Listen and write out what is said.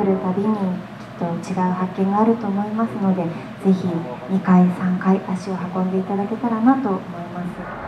来るたびにきっと違う発見があると思いますので、ぜひ2回3回足を運んでいただけたらなと思います。